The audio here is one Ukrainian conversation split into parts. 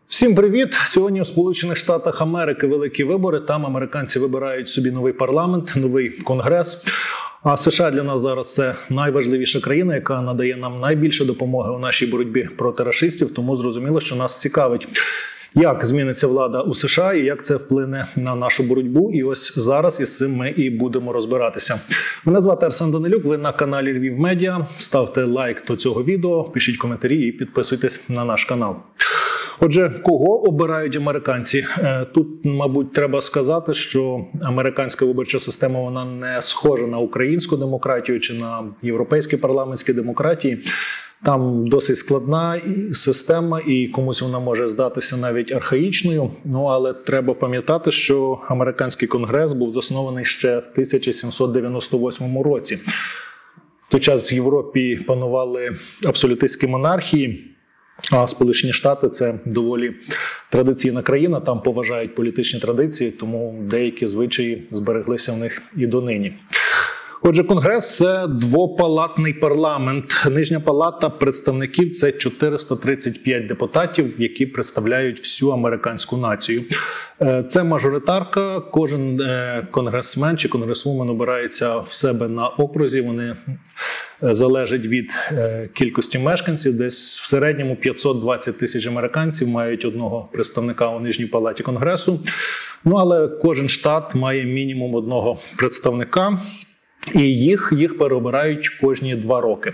Всім привіт! Сьогодні у Сполучених Штатах Америки великі вибори. Там американці вибирають собі новий парламент, новий конгрес. А США для нас зараз це найважливіша країна, яка надає нам найбільше допомоги у нашій боротьбі проти рашистів. Тому зрозуміло, що нас цікавить, як зміниться влада у США і як це вплине на нашу боротьбу. І ось зараз із цим ми і будемо розбиратися. Мене звати Арсен Данилюк, ви на каналі Львів Медіа. Ставте лайк до цього відео, пишіть коментарі і підписуйтесь на наш канал. Отже, кого обирають американці? Тут, мабуть, треба сказати, що американська виборча система вона не схожа на українську демократію чи на європейські парламентські демократії. Там досить складна система і комусь вона може здатися навіть архаїчною. Але треба пам'ятати, що американський конгрес був заснований ще в 1798 році. В той час в Європі панували абсолютистські монархії, а Сполучені Штати – це доволі традиційна країна, там поважають політичні традиції, тому деякі звичаї збереглися в них і донині. Отже, Конгрес – це двопалатний парламент. Нижня палата представників – це 435 депутатів, які представляють всю американську націю. Це мажоритарка, кожен конгресмен чи конгресвумен обирається в себе на окрузі, вони залежать від кількості мешканців. Десь в середньому 520 тисяч американців мають одного представника у Нижній палаті Конгресу. Але кожен штат має мінімум одного представника. І їх переобирають кожні 2 роки.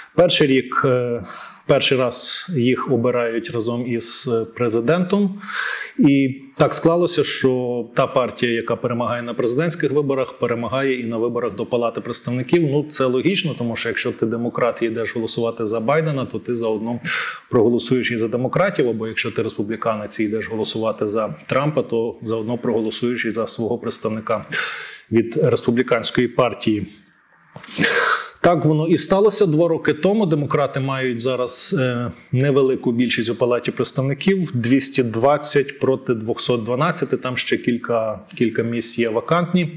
Перший раз їх обирають разом із президентом. І так склалося, що та партія, яка перемагає на президентських виборах, перемагає і на виборах до Палати представників. Це логічно, тому що якщо ти демократ і йдеш голосувати за Байдена, то ти заодно проголосуєш і за демократів, або якщо ти республіканець і йдеш голосувати за Трампа, то заодно проголосуєш і за свого представника від республіканської партії. Так воно і сталося 2 роки тому. Демократи мають зараз невелику більшість у Палаті представників – 220 проти 212, там ще кілька місць є вакантні.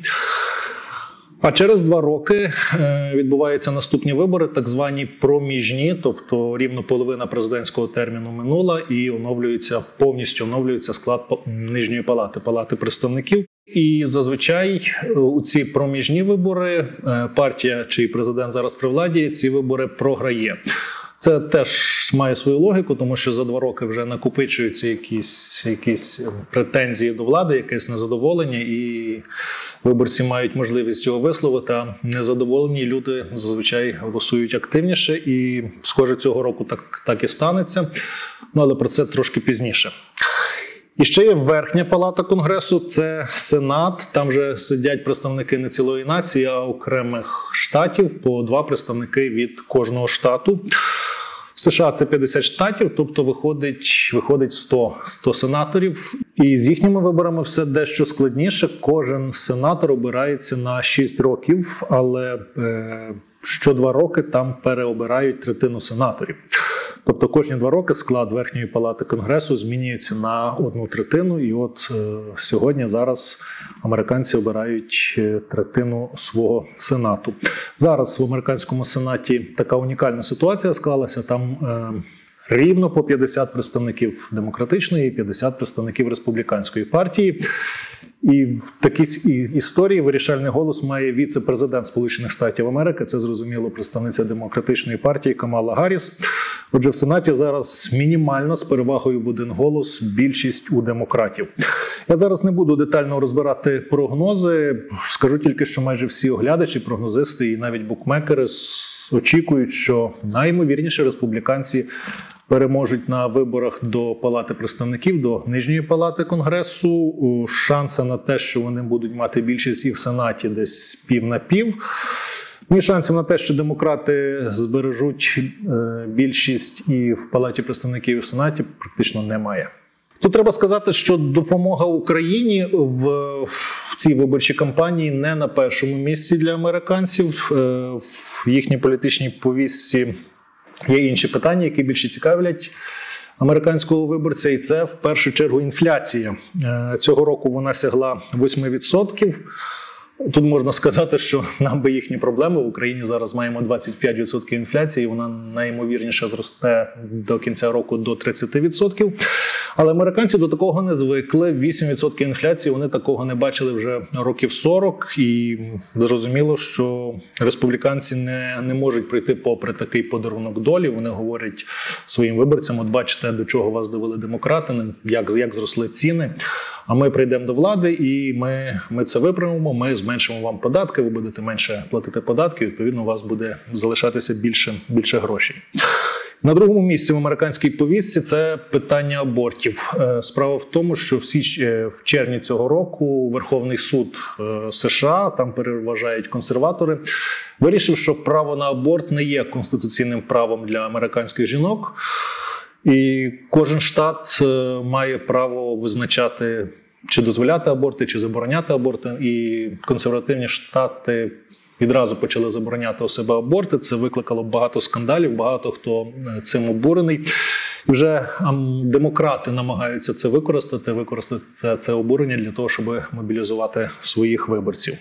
А через 2 роки відбуваються наступні вибори, так звані проміжні, тобто рівно половина президентського терміну минула і повністю оновлюється склад Нижньої палати, Палати представників. І зазвичай у ці проміжні вибори партія, чий президент зараз при владі, ці вибори програє. Це теж має свою логіку, тому що за 2 роки вже накопичуються якісь претензії до влади, якесь незадоволення, і виборці мають можливість його висловити, а незадоволені люди зазвичай голосують активніше, і, схоже, цього року так і станеться, але про це трошки пізніше. І ще є верхня палата Конгресу, це Сенат, там вже сидять представники не цілої нації, а окремих штатів, по 2 представники від кожного штату. В США це 50 штатів, тобто виходить 100 сенаторів. І з їхніми виборами все дещо складніше. Кожен сенатор обирається на 6 років, але що 2 роки там переобирають третину сенаторів. Тобто кожні 2 роки склад верхньої палати Конгресу змінюється на 1/3. І от зараз американці обирають третину свого сенату. Зараз в американському сенаті така унікальна ситуація склалася. Там рівно по 50 представників демократичної і 50 представників республіканської партії. І в такій історії вирішальний голос має віце-президент Сполучених Штатів Америки. Це, зрозуміло, представниця демократичної партії Камала Гарріс. Отже, в Сенаті зараз мінімально з перевагою в 1 голос більшість у демократів. Я зараз не буду детально розбирати прогнози. Скажу тільки, що майже всі оглядачі, прогнозисти і навіть букмекери очікують, що найімовірніше республіканці переможуть на виборах до Палати представників, до Нижньої палати Конгресу. Шанси на те, що вони будуть мати більшість і в Сенаті десь пів на пів. І шансів на те, що демократи збережуть більшість і в Палаті представників, і в Сенаті, практично немає. Тут треба сказати, що допомога Україні в цій виборчій кампанії не на першому місці для американців. В їхній політичній повістці є інші питання, які більше цікавлять американського виборця, і це в першу чергу інфляція. Цього року вона сягла 8%. Тут можна сказати, що нам би їхні проблеми. В Україні зараз маємо 25% інфляції, вона найімовірніше зросте до кінця року до 30%. Але американці до такого не звикли. 8% інфляції, вони такого не бачили вже років 40. І зрозуміло, що республіканці не можуть пройти попри такий подарунок долі. Вони говорять своїм виборцям, от бачите, до чого вас довели демократи, як зросли ціни. А ми прийдемо до влади і ми це виправимо, ми зменшимо вам податки, ви будете менше платити податки, відповідно, у вас буде залишатися більше грошей. На другому місці в американській повістці це питання абортів. Справа в тому, що в червні цього року Верховний суд США, там переважають консерватори, вирішив, що право на аборт не є конституційним правом для американських жінок. І кожен штат має право визначати, чи дозволяти аборти, чи забороняти аборти. І консервативні штати відразу почали забороняти у себе аборти. Це викликало багато скандалів, багато хто цим обурений. І вже демократи намагаються це використати це обурення для того, щоб мобілізувати своїх виборців.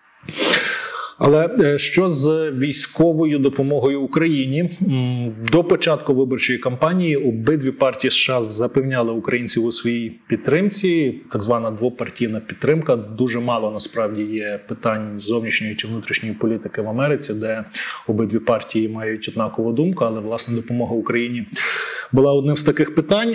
Але що з військовою допомогою Україні? До початку виборчої кампанії обидві партії США запевняли українців у своїй підтримці, так звана двопартійна підтримка. Дуже мало насправді є питань зовнішньої чи внутрішньої політики в Америці, де обидві партії мають однакову думку, але власне допомога Україні була одним з таких питань.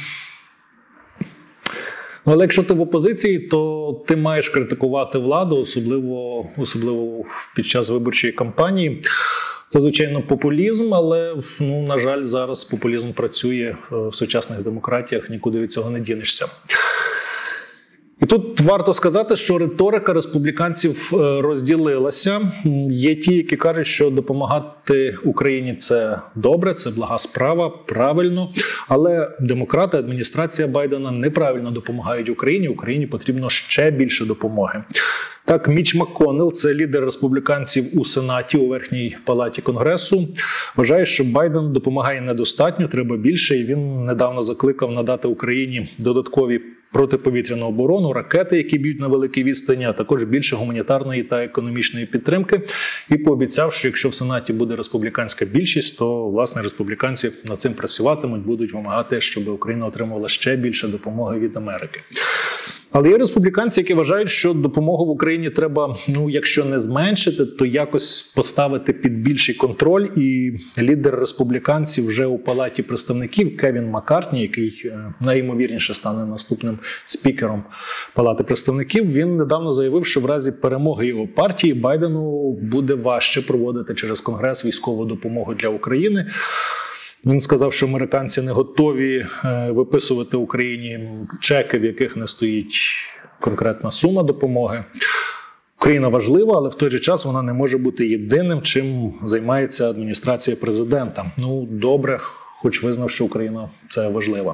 Але якщо ти в опозиції, то ти маєш критикувати владу, особливо під час виборчої кампанії. Це, звичайно, популізм, але, на жаль, зараз популізм працює в сучасних демократіях, нікуди від цього не дінешся. І тут варто сказати, що риторика республіканців розділилася. Є ті, які кажуть, що допомагати Україні – це добре, це блага справа, правильно. Але демократи, адміністрація Байдена неправильно допомагають Україні. Україні потрібно ще більше допомоги. Так, Міч МакКоннелл, це лідер республіканців у Сенаті, у Верхній палаті Конгресу, вважає, що Байден допомагає недостатньо, треба більше. І він недавно закликав надати Україні додаткові протиповітряну оборону, ракети, які б'ють на великій відстані, а також більше гуманітарної та економічної підтримки. І пообіцяв, що якщо в Сенаті буде республіканська більшість, то, власне, республіканці над цим працюватимуть, будуть вимагати, щоб Україна отримувала ще більше допомоги від Америки. Але є республіканці, які вважають, що допомогу в Україні треба, якщо не зменшити, то якось поставити під більший контроль. І лідер республіканців вже у Палаті представників Кевін Маккартні, який найімовірніше стане наступним спікером Палати представників, він недавно заявив, що в разі перемоги його партії Байдену буде важче проводити через Конгрес військову допомогу для України. Він сказав, що американці не готові виписувати Україні чеки, в яких не стоїть конкретна сума допомоги. Україна важлива, але в той же час вона не може бути єдиним, чим займається адміністрація президента. Добре, хоч визнав, що Україна – це важлива.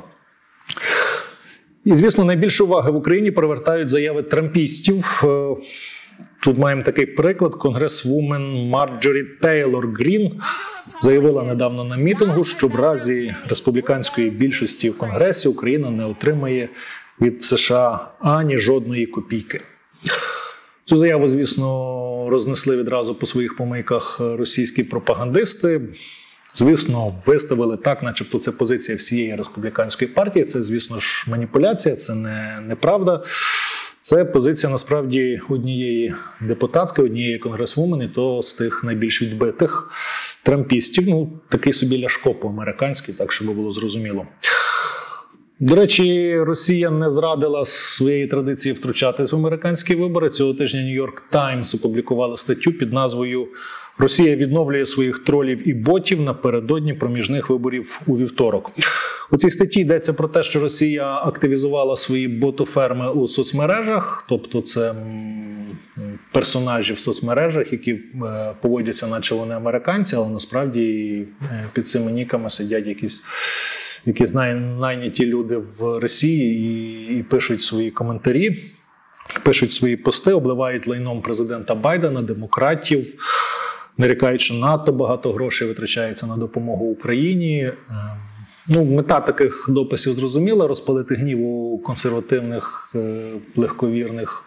І, звісно, найбільше уваги в Україні привертають заяви трампістів. Тут маємо такий приклад. Конгресвумен Марджорі Тейлор Грін заявила недавно на мітингу, що в разі республіканської більшості в Конгресі Україна не отримає від США ані жодної копійки. Цю заяву, звісно, рознесли відразу по своїх помийках російські пропагандисти. Звісно, виставили так, начебто це позиція всієї республіканської партії. Це, звісно ж, маніпуляція, це неправда. Це позиція, насправді, однієї депутатки, однієї конгресвумен, і то з тих найбільш відбитих трампістів. Такий собі Ляшко по-американськи, так, щоб було зрозуміло. До речі, Росія не зрадила своєї традиції втручатись в американські вибори. Цього тижня Нью-Йорк Таймс опублікувала статтю під назвою «Росія відновлює своїх тролів і ботів напередодні проміжних виборів у вівторок». У цій статті йдеться про те, що Росія активізувала свої ботоферми у соцмережах, тобто це персонажі в соцмережах, які поводяться, наче вони американці, але насправді під цими ніками сидять якісь найняті люди в Росії і пишуть свої коментарі, пишуть свої пости, обливають лайном президента Байдена, демократів, нарікають, що надто багато грошей витрачається на допомогу Україні. Мета таких дописів зрозуміла – розпалити гнів у консервативних, легковірних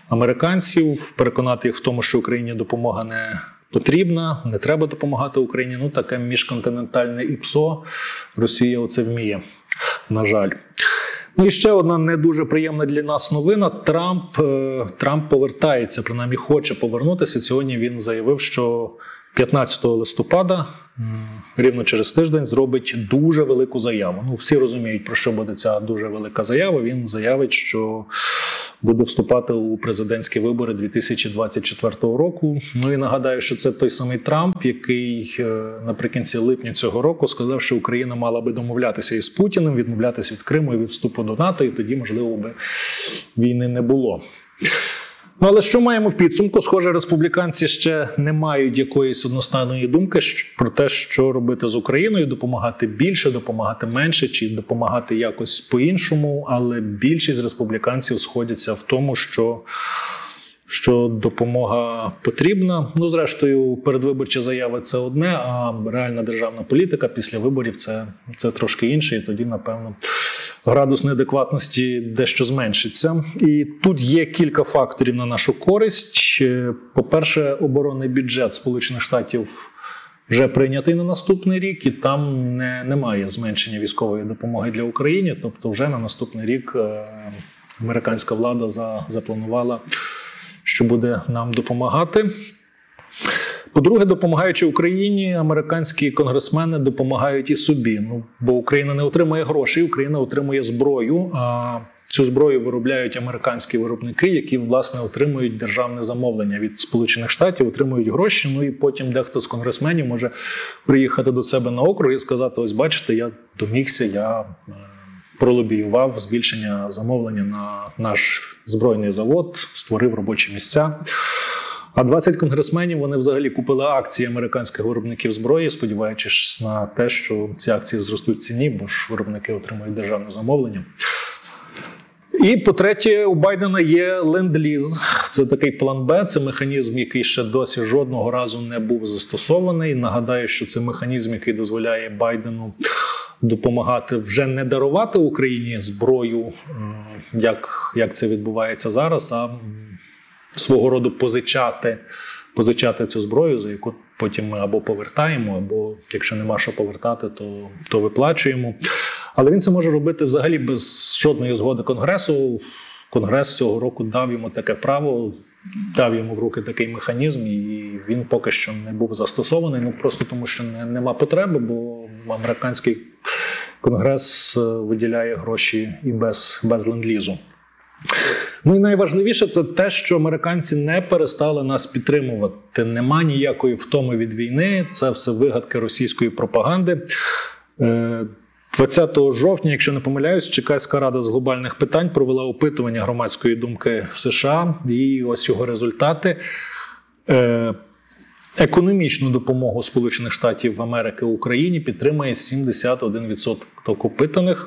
американців, переконати їх в тому, що Україні допомога не потрібна, не треба допомагати Україні. Ну, таке міжконтинентальне ІПСО Росія оце вміє, на жаль. Ну і ще одна не дуже приємна для нас новина. Трамп повертається, принаймні хоче повернутися. Сьогодні він заявив, що 15 листопада, рівно через тиждень, зробить дуже велику заяву. Ну, всі розуміють, про що буде ця дуже велика заява. Він заявить, що буде вступати у президентські вибори 2024 року. Ну і нагадаю, що це той самий Трамп, який наприкінці липня цього року сказав, що Україна мала би домовлятися із Путіним, відмовлятися від Криму і від вступу до НАТО, і тоді, можливо, би війни не було. Ну, але що маємо в підсумку? Схоже, республіканці ще не мають якоїсь одностайної думки про те, що робити з Україною, допомагати більше, допомагати менше, чи допомагати якось по-іншому, але більшість республіканців сходяться в тому, що допомога потрібна. Ну, зрештою, передвиборчі заяви – це одне, а реальна державна політика після виборів – це трошки інше, і тоді, напевно, градус неадекватності дещо зменшиться. І тут є кілька факторів на нашу користь. По-перше, оборонний бюджет Сполучених Штатів вже прийнятий на наступний рік, і там немає зменшення військової допомоги для України. Тобто вже на наступний рік американська влада запланувала, що буде нам допомагати. По-друге, допомагаючи Україні, американські конгресмени допомагають і собі. Ну, бо Україна не отримує грошей, Україна отримує зброю, а цю зброю виробляють американські виробники, які, власне, отримують державне замовлення від Сполучених Штатів, отримують гроші, ну і потім дехто з конгресменів може приїхати до себе на округ і сказати, ось бачите, я домігся, я пролобіював збільшення замовлення на наш збройний завод, створив робочі місця. А 20 конгресменів, вони взагалі купили акції американських виробників зброї, сподіваючись на те, що ці акції зростуть в ціні, бо ж виробники отримують державне замовлення. І, по-третє, у Байдена є ленд-ліз. Це такий план Б, це механізм, який ще досі жодного разу не був застосований. Нагадаю, що це механізм, який дозволяє Байдену допомагати вже не дарувати Україні зброю, як це відбувається зараз, а свого роду позичати цю зброю, за яку потім ми або повертаємо, або, якщо нема що повертати, то виплачуємо. Але він це може робити взагалі без жодної згоди Конгресу. Конгрес цього року дав йому таке право, дав йому в руки такий механізм, і він поки що не був застосований, ну просто тому, що нема потреби, бо американський Конгрес виділяє гроші і без ленд-лізу. Ну і найважливіше – це те, що американці не перестали нас підтримувати. Нема ніякої втоми від війни, це все вигадки російської пропаганди. 20 жовтня, якщо не помиляюсь, Чикаська рада з глобальних питань провела опитування громадської думки в США, і ось його результати. Економічну допомогу Сполучених Штатів Америки Україні підтримує 71% опитаних.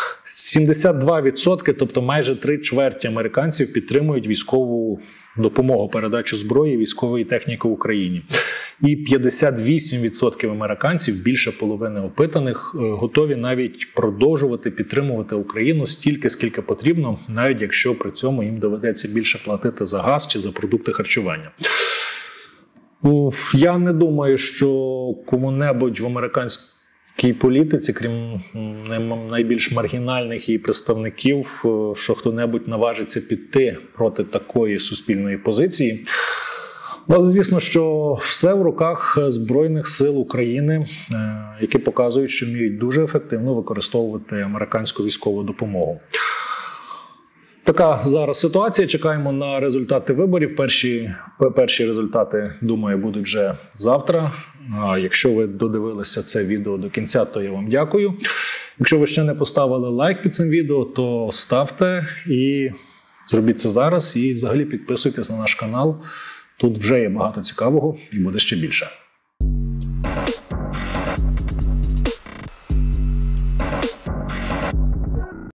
72%, тобто майже 3/4 американців підтримують військову допомогу, передачу зброї, військової техніки Україні. І 58% американців, більше половини опитаних, готові навіть продовжувати підтримувати Україну стільки, скільки потрібно, навіть якщо при цьому їм доведеться більше платити за газ чи за продукти харчування. Я не думаю, що кому-небудь в американській політиці, крім найбільш маргінальних її представників, що хто-небудь наважиться піти проти такої суспільної позиції. Але звісно, що все в руках Збройних сил України, які показують, що вміють дуже ефективно використовувати американську військову допомогу. Така зараз ситуація. Чекаємо на результати виборів. Перші результати, думаю, будуть вже завтра. А якщо ви додивилися це відео до кінця, то я вам дякую. Якщо ви ще не поставили лайк під цим відео, то ставте і зробіть це зараз. І взагалі підписуйтесь на наш канал. Тут вже є багато цікавого і буде ще більше.